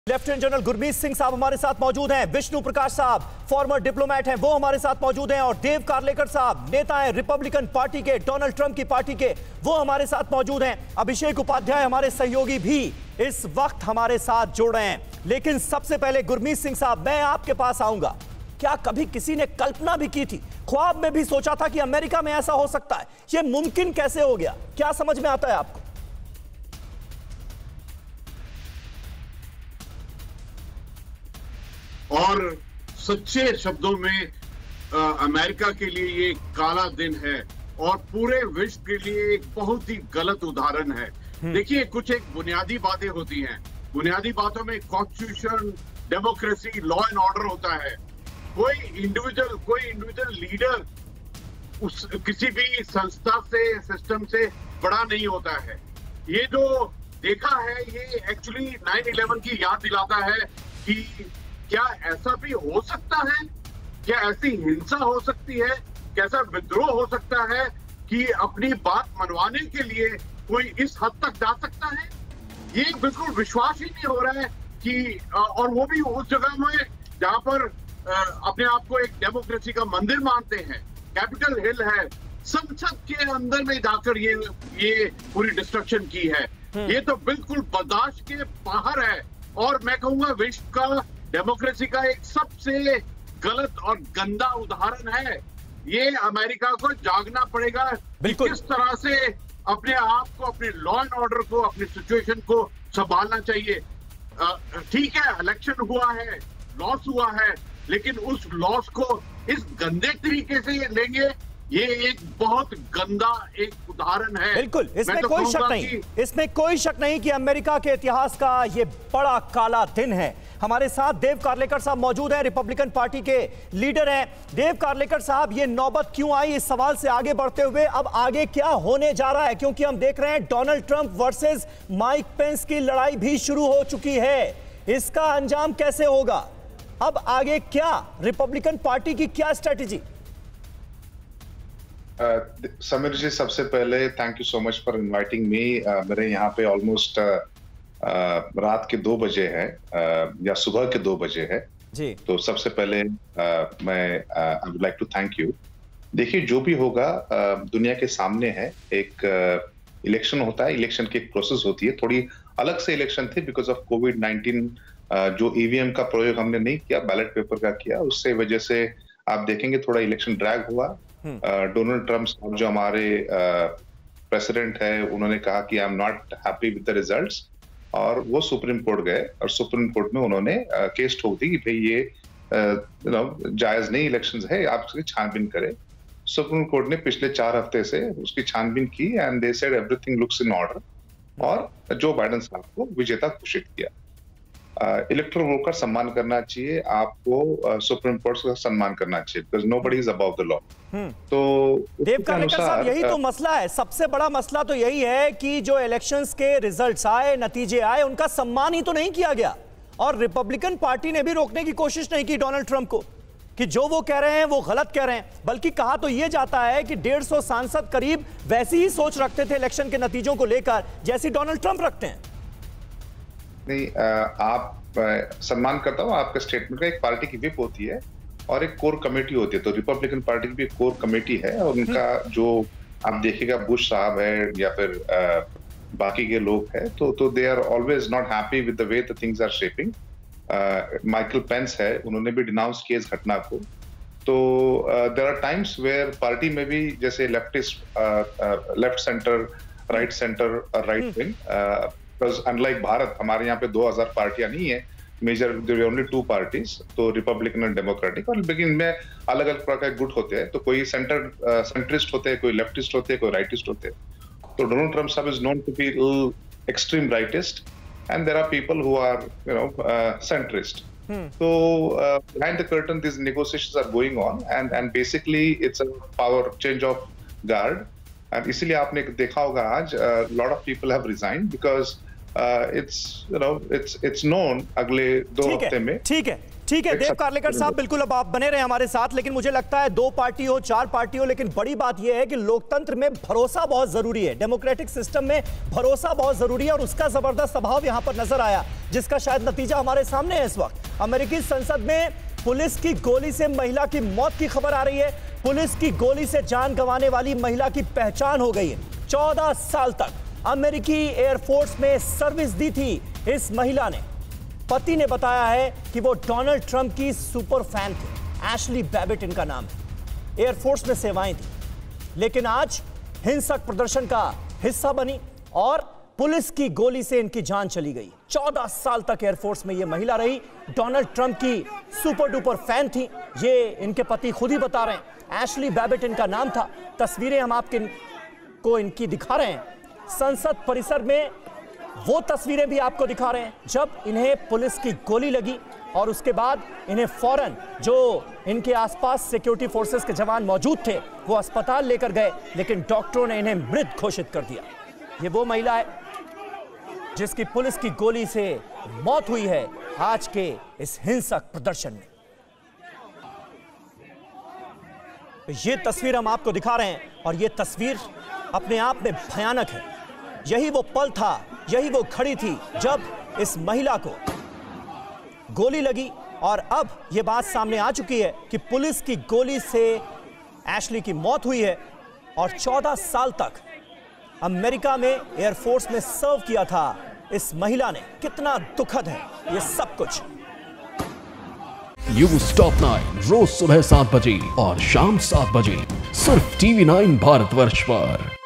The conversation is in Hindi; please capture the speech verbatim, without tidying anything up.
लेफ्टिनेंट जनरल गुरमीत सिंह साहब हमारे साथ मौजूद हैं, विष्णु प्रकाश साहब फॉर्मर डिप्लोमेट हैं, वो हमारे साथ मौजूद हैं, और देव कार्लेकर साहब नेता हैं रिपब्लिकन पार्टी के, डोनाल्ड ट्रंप की पार्टी के, वो हमारे साथ मौजूद हैं। अभिषेक उपाध्याय हमारे सहयोगी भी इस वक्त हमारे साथ जुड़ रहे हैं। लेकिन सबसे पहले गुरमीत सिंह साहब, मैं आपके पास आऊंगा। क्या कभी किसी ने कल्पना भी की थी, ख्वाब में भी सोचा था कि अमेरिका में ऐसा हो सकता है? यह मुमकिन कैसे हो गया? क्या समझ में आता है आपको? और सच्चे शब्दों में आ, अमेरिका के लिए ये काला दिन है और पूरे विश्व के लिए एक बहुत ही गलत उदाहरण है। देखिए, कुछ एक बुनियादी बातें होती हैं। बुनियादी बातों में constitution, democracy, law and order होता है। कोई इंडिविजुअल कोई इंडिविजुअल लीडर उस किसी भी संस्था से, सिस्टम से बड़ा नहीं होता है। ये जो देखा है, ये एक्चुअली नाइन इलेवन की याद दिलाता है कि क्या ऐसा भी हो सकता है, क्या ऐसी हिंसा हो सकती है, कैसा विद्रोह हो सकता है कि अपनी बात मनवाने के लिए कोई इस हद तक जा सकता है। ये बिल्कुल विश्वास ही नहीं हो रहा है कि, और वो भी उस जगह में जहां पर अपने आप को एक डेमोक्रेसी का मंदिर मानते हैं, कैपिटल हिल है, संसद के अंदर में जाकर ये ये पूरी डिस्ट्रक्शन की है। ये तो बिल्कुल बर्दाश्त के बाहर है, और मैं कहूंगा विश्व का डेमोक्रेसी का एक सबसे गलत और गंदा उदाहरण है। ये अमेरिका को जागना पड़ेगा, किस तरह से अपने आप को, अपने लॉ एंड ऑर्डर को, अपनी सिचुएशन को संभालना चाहिए। ठीक है, इलेक्शन हुआ है, लॉस हुआ है, लेकिन उस लॉस को इस गंदे तरीके से लेंगे, ये एक बहुत गंदा एक उदाहरण है। बिल्कुल, इसमें तो कोई शक नहीं, इसमें कोई शक नहीं कि अमेरिका के इतिहास का ये बड़ा काला दिन है। हमारे साथ देव कार्लेकर साहब मौजूद हैं, रिपब्लिकन पार्टी के लीडर हैं। देव कार्लेकर साहब, ये नौबत क्यों आई? इस सवाल से आगे बढ़ते हुए अब आगे क्या होने जा रहा है, क्योंकि हम देख रहे हैं Donald Trump versus Mike Pence की लड़ाई भी शुरू हो चुकी है। इसका अंजाम कैसे होगा? अब आगे क्या, रिपब्लिकन पार्टी की क्या स्ट्रेटेजी? समीर जी, सबसे पहले thank you so much for inviting me. मेरे यहाँ पे ऑलमोस्ट uh, रात के दो बजे है uh, या सुबह के दो बजे है जी। तो सबसे पहले uh, मैं I would like to thank you. देखिए, जो भी होगा uh, दुनिया के सामने है। एक इलेक्शन uh, होता है, इलेक्शन की एक प्रोसेस होती है। थोड़ी अलग से इलेक्शन थे बिकॉज ऑफ कोविड नाइनटीन। जो ईवीएम का प्रयोग हमने नहीं किया, बैलेट पेपर का किया, उससे वजह से आप देखेंगे थोड़ा इलेक्शन ड्रैग हुआ। डोनाल्ड ट्रंप साहब जो हमारे प्रेसिडेंट है, उन्होंने कहा कि I am not happy with the results, और वो सुप्रीम कोर्ट गए और सुप्रीम कोर्ट में उन्होंने केस ठोक दी कि भाई ये यू नो जायज नहीं इलेक्शंस है, आप उसकी छानबीन करें। सुप्रीम कोर्ट ने पिछले चार हफ्ते से उसकी छानबीन की and they said everything looks in order, और जो बाइडेन साहब को विजेता घोषित किया। इलेक्टोरल वोट का सम्मान करना चाहिए, आपको सुप्रीम कोर्ट का सम्मान करना चाहिए, because nobody is above the law. तो देव कार्लेकर साहब, यही तो मसला है, सबसे बड़ा मसला तो यही है कि जो इलेक्शंस के रिजल्ट्स आए, नतीजे आए, उनका सम्मान ही तो नहीं किया गया। और रिपब्लिकन पार्टी ने भी रोकने की कोशिश नहीं की डोनाल्ड ट्रंप को कि जो वो कह रहे हैं वो गलत कह रहे हैं, बल्कि कहा तो ये जाता है कि डेढ़ सौ सांसद करीब वैसी ही सोच रखते थे इलेक्शन के नतीजों को लेकर जैसी डोनाल्ड ट्रंप रखते हैं। नहीं, आप सम्मान करता हूँ आपके स्टेटमेंट का। एक पार्टी की विप होती है और एक कोर कमेटी होती है, तो रिपब्लिकन पार्टी की भी एक कोर कमेटी है, और उनका जो आप देखिएगा बुश साहब है या फिर आ, बाकी के लोग हैं, तो तो they are always not happy with the way the things are shaping. Michael Pence है, उन्होंने भी डिनाउंस किया इस घटना को। तो there are times where party में भी, जैसे leftist, left centre, right centre, right wing, unlike Bharat, हमारे यहाँ पे दो हज़ार पार्टियां नहीं है, major there only two parties, तो रिपब्लिकन और डेमोक्रेटिक, और लेकिन में अलग अलग प्रकार के गुट होते हैं। तो कोई सेंटर सेंट्रिस्ट होते हैं, कोई लेफ्टिस्ट होते हैं, कोई राइटिस्ट होते हैं। तो डोनाल्ड ट्रंप साहब is known to be extreme rightist, and there are people who are you know centrist. So uh, behind the curtain, these negotiations are going on, and and basically it's a power change of guard. And इसीलिए आपने देखा होगा आज lot of people have resigned because uh, it's you know it's it's known अगले दो हफ्ते में। ठीक है, ठीक है देव कार्लेकर साहब, बिल्कुल अब आप बने रहे हमारे साथ, लेकिन मुझे लगता है दो पार्टी हो चार पार्टी हो, लेकिन बड़ी बात यह है कि लोकतंत्र में भरोसा बहुत जरूरी है, डेमोक्रेटिक सिस्टम में भरोसा बहुत जरूरी है और उसका जबरदस्त अभाव यहां पर नजर आया, जिसका शायद नतीजा हमारे सामने है इस वक्त। अमेरिकी संसद में पुलिस की गोली से महिला की मौत की खबर आ रही है। पुलिस की गोली से जान गंवाने वाली महिला की पहचान हो गई है। चौदह साल तक अमेरिकी एयरफोर्स में सर्विस दी थी इस महिला ने। पति ने बताया है कि वो डोनाल्ड ट्रंप की सुपर फैन थी। एशली बैबेट इनका नाम है। एयरफोर्स में सेवाएं थी, लेकिन आज हिंसक प्रदर्शन का हिस्सा बनी और पुलिस की गोली से इनकी जान चली गई। चौदह साल तक एयरफोर्स में ये महिला रही, डोनाल्ड ट्रंप की सुपर डुपर फैन थी। ये इनके पति खुद ही बता रहे हैं। एशली बैबेट इनका नाम था। तस्वीरें हम आपके को इनकी दिखा रहे हैं। संसद परिसर में वो तस्वीरें भी आपको दिखा रहे हैं जब इन्हें पुलिस की गोली लगी और उसके बाद इन्हें फौरन जो इनके आसपास सिक्योरिटी फोर्सेस के जवान मौजूद थे वो अस्पताल लेकर गए, लेकिन डॉक्टरों ने इन्हें मृत घोषित कर दिया। ये वो महिला है जिसकी पुलिस की गोली से मौत हुई है आज के इस हिंसक प्रदर्शन में। ये तस्वीर हम आपको दिखा रहे हैं और ये तस्वीर अपने आप में भयानक है। यही वो पल था, यही वो घड़ी थी जब इस महिला को गोली लगी और अब यह बात सामने आ चुकी है कि पुलिस की गोली से एशली की मौत हुई है और चौदह साल तक अमेरिका में एयरफोर्स में सर्व किया था इस महिला ने। कितना दुखद है ये सब कुछ। न्यूज़ टॉप नाइन रोज सुबह सात बजे और शाम सात बजे सिर्फ टीवी नाइन भारतवर्ष पर।